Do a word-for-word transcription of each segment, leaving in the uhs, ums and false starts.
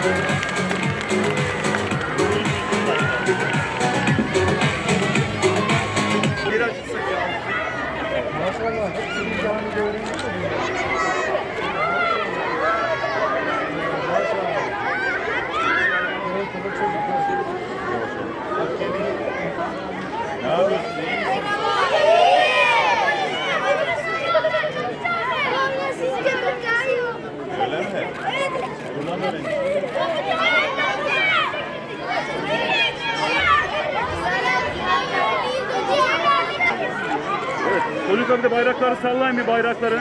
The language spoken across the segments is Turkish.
Çocuklar bir de bayrakları sallayın, bir bayrakları.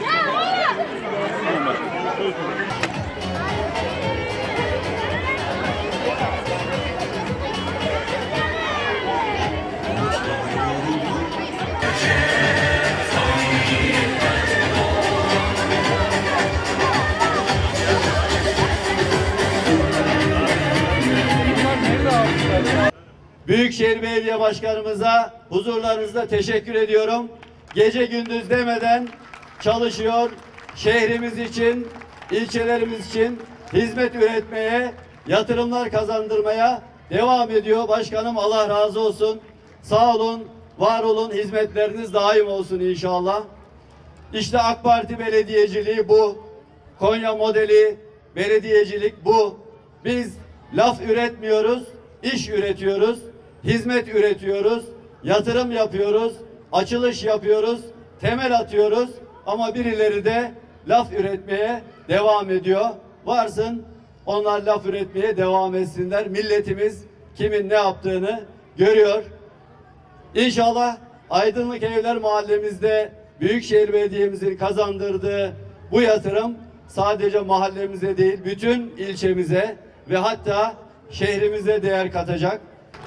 Büyükşehir Belediye Başkanımıza huzurlarınızda teşekkür ediyorum. Gece gündüz demeden çalışıyor. Şehrimiz için, ilçelerimiz için hizmet üretmeye, yatırımlar kazandırmaya devam ediyor. Başkanım Allah razı olsun. Sağ olun, var olun, hizmetleriniz daim olsun inşallah. İşte AK Parti belediyeciliği bu. Konya modeli belediyecilik bu. Biz laf üretmiyoruz, iş üretiyoruz, hizmet üretiyoruz, yatırım yapıyoruz, açılış yapıyoruz, temel atıyoruz ama birileri de laf üretmeye devam ediyor. Varsın onlar laf üretmeye devam etsinler. Milletimiz kimin ne yaptığını görüyor. İnşallah Aydınlık Evler mahallemizde Büyükşehir Belediye'mizin kazandırdığı bu yatırım sadece mahallemize değil bütün ilçemize ve hatta şehrimize değer katacak.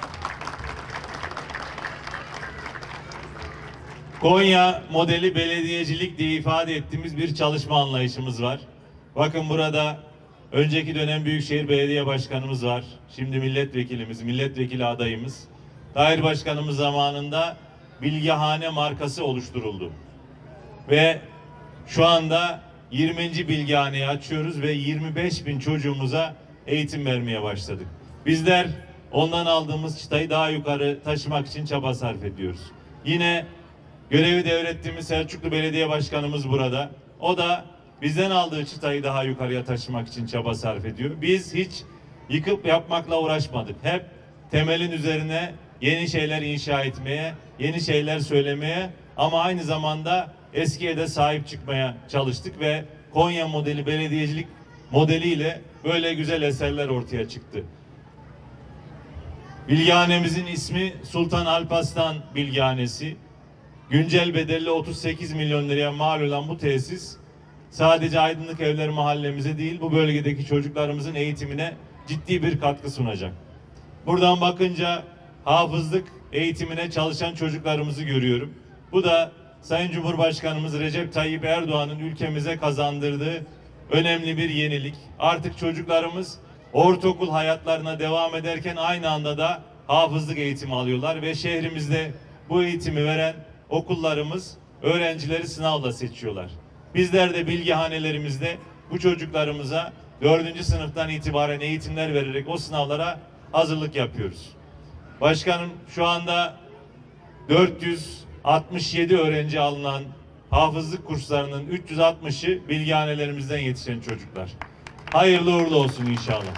Konya modeli belediyecilik diye ifade ettiğimiz bir çalışma anlayışımız var. Bakın burada önceki dönem Büyükşehir Belediye Başkanımız var. Şimdi milletvekilimiz, milletvekili adayımız. Daire Başkanımız zamanında Bilgehane markası oluşturuldu. Ve şu anda yirminci Bilgehane'yi açıyoruz ve yirmi beş bin çocuğumuza eğitim vermeye başladık. Bizler ondan aldığımız çıtayı daha yukarı taşımak için çaba sarf ediyoruz. Yine görevi devrettiğimiz Selçuklu Belediye Başkanımız burada. O da bizden aldığı çıtayı daha yukarıya taşımak için çaba sarf ediyor. Biz hiç yıkıp yapmakla uğraşmadık. Hep temelin üzerine yeni şeyler inşa etmeye, yeni şeyler söylemeye ama aynı zamanda eskiye de sahip çıkmaya çalıştık ve Konya modeli belediyecilik modeliyle böyle güzel eserler ortaya çıktı. Bilgehanemizin ismi Sultan Alparslan Bilgehanesi. Güncel bedeli otuz sekiz milyon liraya mal olan bu tesis sadece Aydınlık Evler mahallemize değil bu bölgedeki çocuklarımızın eğitimine ciddi bir katkı sunacak. Buradan bakınca hafızlık eğitimine çalışan çocuklarımızı görüyorum. Bu da Sayın Cumhurbaşkanımız Recep Tayyip Erdoğan'ın ülkemize kazandırdığı önemli bir yenilik. Artık çocuklarımız ortaokul hayatlarına devam ederken aynı anda da hafızlık eğitimi alıyorlar ve şehrimizde bu eğitimi veren okullarımız öğrencileri sınavla seçiyorlar. Bizler de bilgehanelerimizde bu çocuklarımıza dördüncü sınıftan itibaren eğitimler vererek o sınavlara hazırlık yapıyoruz. Başkanım şu anda dört yüz altmış yedi öğrenci alınan hafızlık kurslarının üç yüz altmışı bilgehanelerimizden yetişen çocuklar. Hayırlı uğurlu olsun inşallah.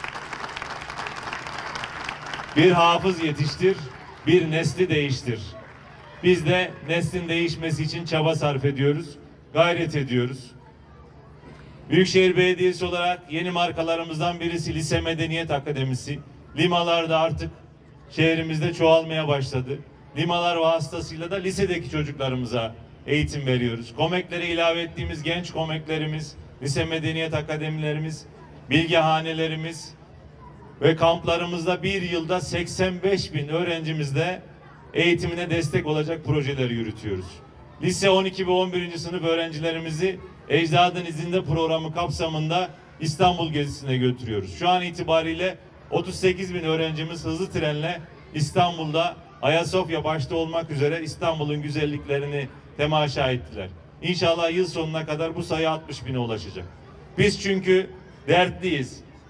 Bir hafız yetiştir, bir nesli değiştir. Biz de neslin değişmesi için çaba sarf ediyoruz, gayret ediyoruz. Büyükşehir Belediyesi olarak yeni markalarımızdan birisi Lise Medeniyet Akademisi. Limalar da artık şehrimizde çoğalmaya başladı. Limalar vasıtasıyla da lisedeki çocuklarımıza eğitim veriyoruz. Komeklere ilave ettiğimiz genç komeklerimiz, Lise Medeniyet Akademilerimiz, bilgehanelerimiz ve kamplarımızda bir yılda seksen beş bin öğrencimizle eğitimine destek olacak projeler yürütüyoruz. Lise on iki ve on birinci sınıf öğrencilerimizi Ecdadın İzinde programı kapsamında İstanbul gezisine götürüyoruz. Şu an itibariyle otuz sekiz bin öğrencimiz hızlı trenle İstanbul'da Ayasofya başta olmak üzere İstanbul'un güzelliklerini temaşa ettiler. İnşallah yıl sonuna kadar bu sayı altmış bine ulaşacak. Biz çünkü dertliyiz.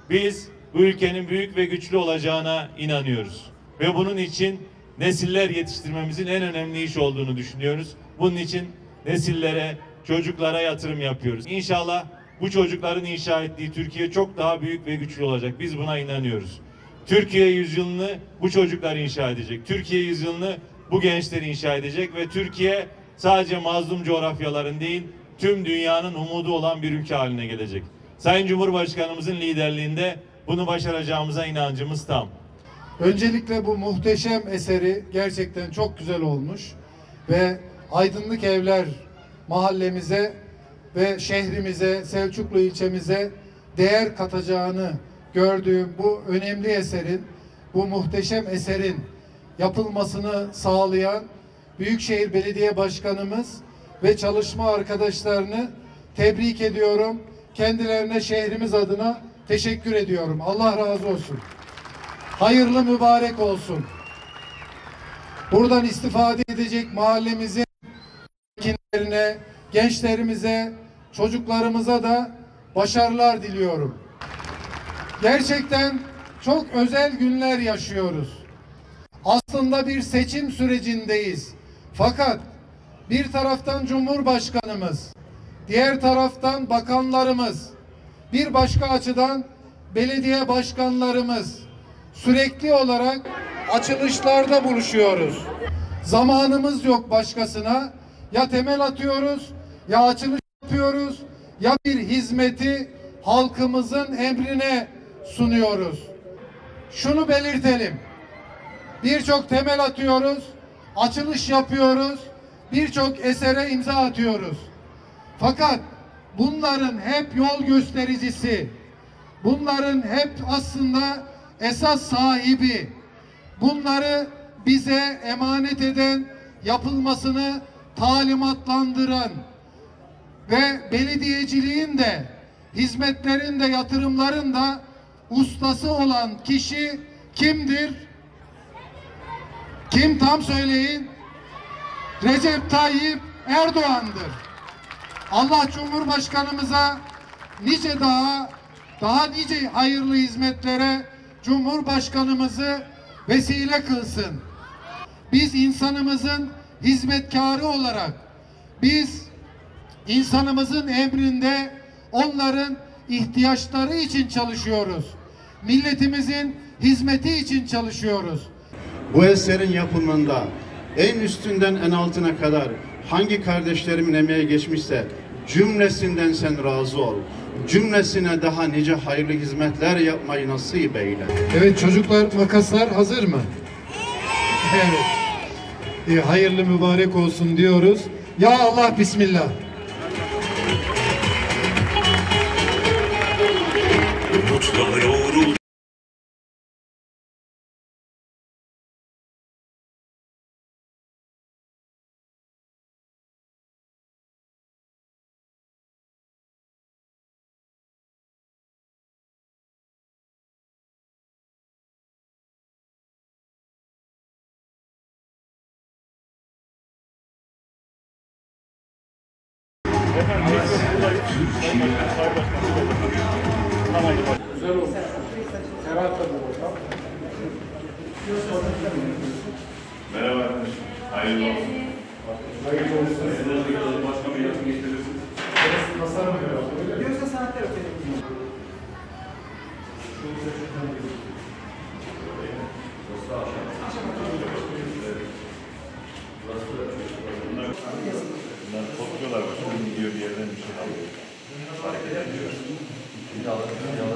Biz bu ülkenin büyük ve güçlü olacağına inanıyoruz. Ve bunun için nesiller yetiştirmemizin en önemli iş olduğunu düşünüyoruz. Bunun için nesillere, çocuklara yatırım yapıyoruz. İnşallah bu çocukların inşa ettiği Türkiye çok daha büyük ve güçlü olacak. Biz buna inanıyoruz. Türkiye yüzyılını bu çocuklar inşa edecek. Türkiye yüzyılını bu gençler inşa edecek ve Türkiye sadece mazlum coğrafyaların değil, tüm dünyanın umudu olan bir ülke haline gelecek. Sayın Cumhurbaşkanımızın liderliğinde bunu başaracağımıza inancımız tam. Öncelikle bu muhteşem eseri gerçekten çok güzel olmuş ve Aydınlık Evler mahallemize ve şehrimize, Selçuklu ilçemize değer katacağını gördüğüm bu önemli eserin, bu muhteşem eserin yapılmasını sağlayan Büyükşehir Belediye Başkanımız ve çalışma arkadaşlarını tebrik ediyorum. Kendilerine şehrimiz adına teşekkür ediyorum. Allah razı olsun. Hayırlı mübarek olsun. Buradan istifade edecek mahallemizin sakinlerine, gençlerimize, çocuklarımıza da başarılar diliyorum. Gerçekten çok özel günler yaşıyoruz. Aslında bir seçim sürecindeyiz. Fakat bir taraftan Cumhurbaşkanımız, diğer taraftan bakanlarımız, bir başka açıdan belediye başkanlarımız sürekli olarak açılışlarda buluşuyoruz. Zamanımız yok başkasına. Ya temel atıyoruz, ya açılış yapıyoruz, ya bir hizmeti halkımızın emrine sunuyoruz. Şunu belirtelim. Birçok temel atıyoruz, açılış yapıyoruz, birçok esere imza atıyoruz. Fakat bunların hep yol göstericisi, bunların hep aslında esas sahibi, bunları bize emanet eden, yapılmasını talimatlandıran ve belediyeciliğin de, hizmetlerin de, yatırımların da ustası olan kişi kimdir? Kim, tam söyleyin? Recep Tayyip Erdoğan'dır. Allah Cumhurbaşkanımıza nice daha, daha nice hayırlı hizmetlere Cumhurbaşkanımızı vesile kılsın. Biz insanımızın hizmetkarı olarak, biz insanımızın emrinde onların ihtiyaçları için çalışıyoruz. Milletimizin hizmeti için çalışıyoruz. Bu eserin yapımında en üstünden en altına kadar hangi kardeşlerimin emeği geçmişse cümlesinden sen razı ol. Cümlesine daha nice hayırlı hizmetler yapmayı nasip eyle. Evet çocuklar, makaslar hazır mı? Evet. Ee, hayırlı mübarek olsun diyoruz. Ya Allah, bismillah. Umutla yoğrul. Efendim biz buradayız. Sayın Başkanım, Sayın Başkanım. Tamamdır. Güzel olmuş. Ferhat da bu ortam. Merhaba arkadaşlar. Hayırlı olsun. Hayırlı olsun. Başka bir yardım getirirsiniz. Tasarım herhalde. Yoksa sanatlar ötesi. Bunlar topluyorlar. Başka gidiyor bir yerden bir şey alıyor. Hareket ediyor.